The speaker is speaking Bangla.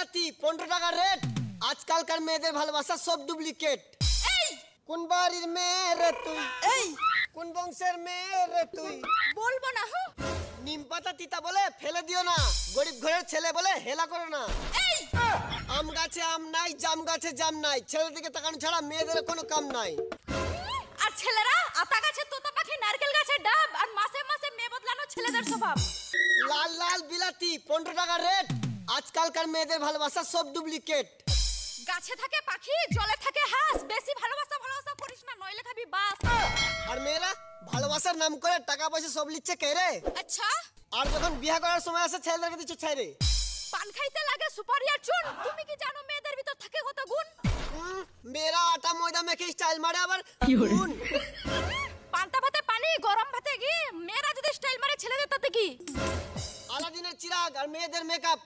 বিলাতি 15 টাকা রেট। আজকালকার মেয়েদের ভালোবাসা সব ডুপ্লিকেট। এই কোন বাড়ির মেয়ে রে তুই? এই কোন বংশের মেয়ে রে তুই? বলবো না হো। নিম পাতা তিতা বলে ফেলে দিও না, গরিব ঘরের ছেলে বলে হেলা করো না। এই আম গাছে আম নাই, জাম গাছে জাম নাই, ছেলের দিকে তাকানো ছাড়া মেয়েদের কোনো কাম নাই। আর ছেলেরা আতা গাছে তোতা পাখি, নারকেল গাছে ডাব, আর মাসে মাসে মেয়ে বদলানো ছেলেদের স্বভাব। লাল লাল বিলাতি 15 টাকা রেট। আজকালকার মেয়েদের ভালোবাসা সব ডুপ্লিকেট। গাছে থাকে পাখি, জলে থাকে হাঁস, বেশি ভালোবাসা ভালোবাসা করিস না, নইলে খাবি বাস। আর মেয়েরা ভালোবাসার নাম করে টাকা পয়সা সব লিচ্ছে কে রে? আচ্ছা, আর যখন বিয়ে করার সময় আসে ছেলেদেরকে দিচ্ছ ছাইরে। পান খাইতে লাগে সুপারি আর চুন। তুমি কি জানো মেয়েদের ভিতর থাকে কত গুণ? মেয়েরা আটা ময়দা মেখে স্টাইল মারে আবার গুণ। পান্তা ভাতে পানি, গরম ভাতে ঘি, মেয়েরা যদি স্টাইল মারে ছেলেদের তাতে কি? আলাদিনের চিরাগ আর মেয়েদের মেকআপ